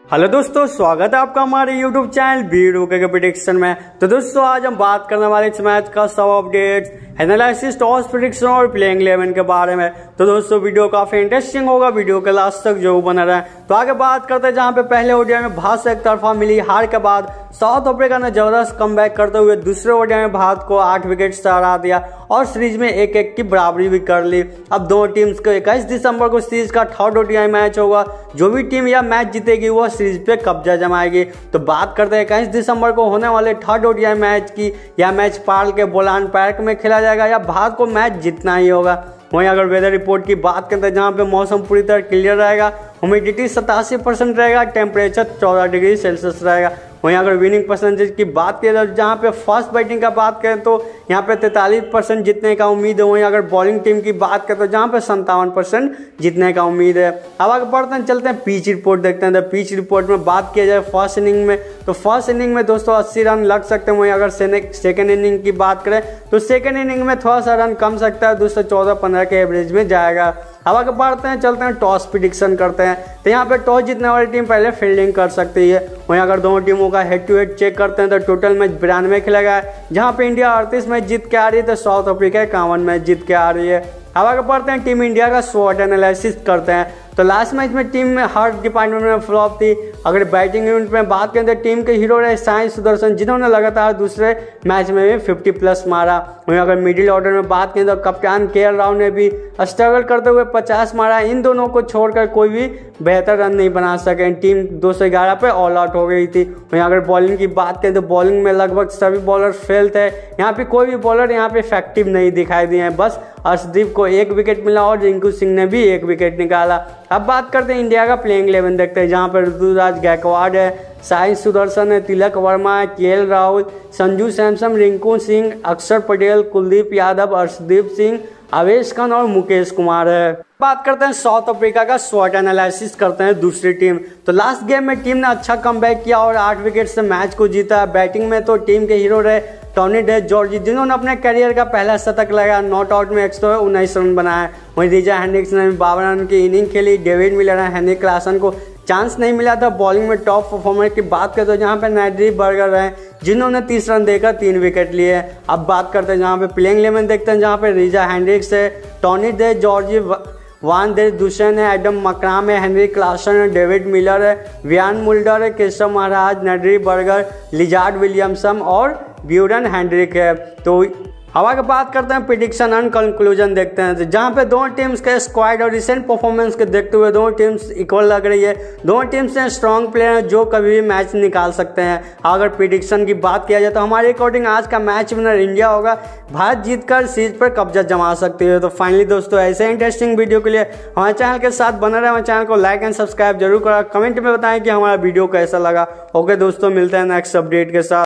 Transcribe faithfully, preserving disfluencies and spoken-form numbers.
Hello दोस्तों, स्वागत है आपका हमारे यूट्यूब चैनल वीडियो के प्रेडिक्शन में। तो दोस्तों आज हम बात करने वाले इस मैच का सब अपडेट्स, एनालिसिस, टॉस प्रेडिक्शन और प्लेइंग इलेवन के बारे में। तो दोस्तों वीडियो काफी इंटरेस्टिंग होगा, वीडियो के लास्ट तक जो बना रहे। तो आगे बात करते हैं जहां पे पहले ओडीआई में भारत से एक तरफा मिली हार के बाद साउथ अफ्रीका ने जबरदस्त कमबैक करते हुए दूसरे ओडीआई में भारत को आठ विकेट से हरा दिया और सीरीज में एक एक की बराबरी भी कर ली। अब दोनों टीम्स को इक्कीस दिसंबर को सीरीज का थर्ड ओडीआई मैच होगा। जो भी टीम यह मैच जीतेगी वह सीरीज पे कब्जा जमाएगी। तो बात करते हैं इक्कीस दिसंबर को होने वाले थर्ड ओडीआई मैच की। यह मैच पाल के बोलान पार्क में खेला जाएगा या भारत को मैच जीतना ही होगा। वहीं अगर वेदर रिपोर्ट की बात करते हैं जहां पे मौसम पूरी तरह क्लियर रहेगा, ह्यूमिडिटी सतासी परसेंट रहेगा, टेम्परेचर चौदह डिग्री सेल्सियस रहेगा। वहीं अगर विनिंग परसेंटेज की बात की जाए जहां पे फर्स्ट बैटिंग का बात करें तो यहां पे तैंतालीस परसेंट जीतने का उम्मीद है। वहीं अगर बॉलिंग टीम की बात करें तो जहां पे संतावन परसेंट जीतने का उम्मीद है। अब आगे बढ़ते हैं, चलते हैं पिच रिपोर्ट देखते हैं। तो पिच रिपोर्ट में बात किया जाए फर्स्ट इनिंग में तो फर्स्ट इनिंग में दोस्तों अस्सी रन लग सकते हैं। वहीं अगर सेकेंड इनिंग की बात करें तो सेकेंड इनिंग में थोड़ा सा रन कम सकता है, दो सौ चौदह पंद्रह के एवरेज में जाएगा। अब आगे बढ़ते हैं, चलते हैं टॉस प्रेडिक्शन करते हैं। तो यहाँ पे टॉस जीतने वाली टीम पहले फील्डिंग कर सकती है। वहीं अगर दोनों टीमों का हेड टू हेड चेक करते हैं तो टोटल मैच बिरानवे खेला गया है, जहाँ पे इंडिया अड़तीस मैच जीत के आ रही है तो साउथ अफ्रीका इक्यावन मैच जीत के आ रही है। अब आगे बढ़ते हैं, टीम इंडिया का स्वॉट एनालिसिस करते हैं। तो लास्ट मैच में टीम में हर डिपार्टमेंट में फ्लॉप थी। अगर बैटिंग यूनिट में बात करें तो टीम के हीरो रहे साई सुदर्शन, जिन्होंने लगातार दूसरे मैच में भी पचास प्लस मारा। वहीं अगर मिडिल ऑर्डर में बात करें तो कप्तान केएल राहुल ने भी स्ट्रगल करते हुए पचास मारा। इन दोनों को छोड़कर कोई भी बेहतर रन नहीं बना सके। टीम दो सौ ग्यारह पे ऑल आउट हो गई थी। वहीं अगर बॉलिंग की बात करें तो बॉलिंग में लगभग सभी बॉलर फेल थे। यहाँ पे कोई भी बॉलर यहाँ पे इफेक्टिव नहीं दिखाई दिए हैं। बस अर्शदीप को एक विकेट मिला और रिंकू सिंह ने भी एक विकेट निकाला। अब बात करते हैं इंडिया का प्लेइंग इलेवन देखते हैं, जहां पर ऋतुराज गायकवाड़ है, साई सुदर्शन है, तिलक वर्मा है, केएल राहुल, संजू सैमसन, रिंकू सिंह, अक्षर पटेल, कुलदीप यादव, अर्शदीप सिंह, अवेश खान और मुकेश कुमार है। बात करते हैं साउथ अफ्रीका का स्वॉट एनालिसिस करते हैं दूसरी टीम। तो लास्ट गेम में टीम ने अच्छा कमबैक किया और आठ विकेट से मैच को जीता। बैटिंग में तो टीम के हीरो रहे टॉनी डे जॉर्जी, जिन्होंने अपने करियर का पहला शतक लगाया, नॉट आउट में एक सौ उन्नीस रन बनाए। वहीं रिचा हेंड्रिक्स ने बावन रन की इनिंग खेली। डेविड मिलर ने हेनरी क्लासन को चांस नहीं मिला था। बॉलिंग में टॉप परफॉर्मर की बात करें तो जहां पे नाइड्री बर्गर रहे, जिन्होंने तीस रन देकर तीन विकेट लिए। अब बात करते हैं जहां पे प्लेइंग इलेवन देखते हैं, जहां पे रिचा हेंड्रिक्स है, Tony de Zorzi, van der Dussen है, एडम मकराम है, हेनरी क्लासन है, डेविड मिलर है, वियान मुल्डर है, Keshav Maharaj, Nandre Burger, Lizaad Williamson और ब्यूरन हेंड्रिक है। तो अब आगे बात करते हैं प्रेडिक्शन एंड कंक्लूजन देखते हैं, तो जहां पे दोनों टीम्स के स्क्वाड और रिसेंट परफॉर्मेंस के देखते हुए दोनों टीम्स इक्वल लग रही है। दोनों टीम्स में स्ट्रॉन्ग प्लेयर हैं जो कभी भी मैच निकाल सकते हैं। अगर प्रेडिक्शन की बात किया जाए तो हमारे अकॉर्डिंग आज का मैच विनर इंडिया होगा। भारत जीतकर सीरीज पर कब्जा जमा सकती है। तो फाइनली दोस्तों ऐसे इंटरेस्टिंग वीडियो के लिए हमारे चैनल के साथ बना रहे, हमारे चैनल को लाइक एंड सब्सक्राइब जरूर करा। कमेंट में बताएं कि हमारा वीडियो कैसा लगा। ओके दोस्तों, मिलते हैं नेक्स्ट अपडेट के साथ।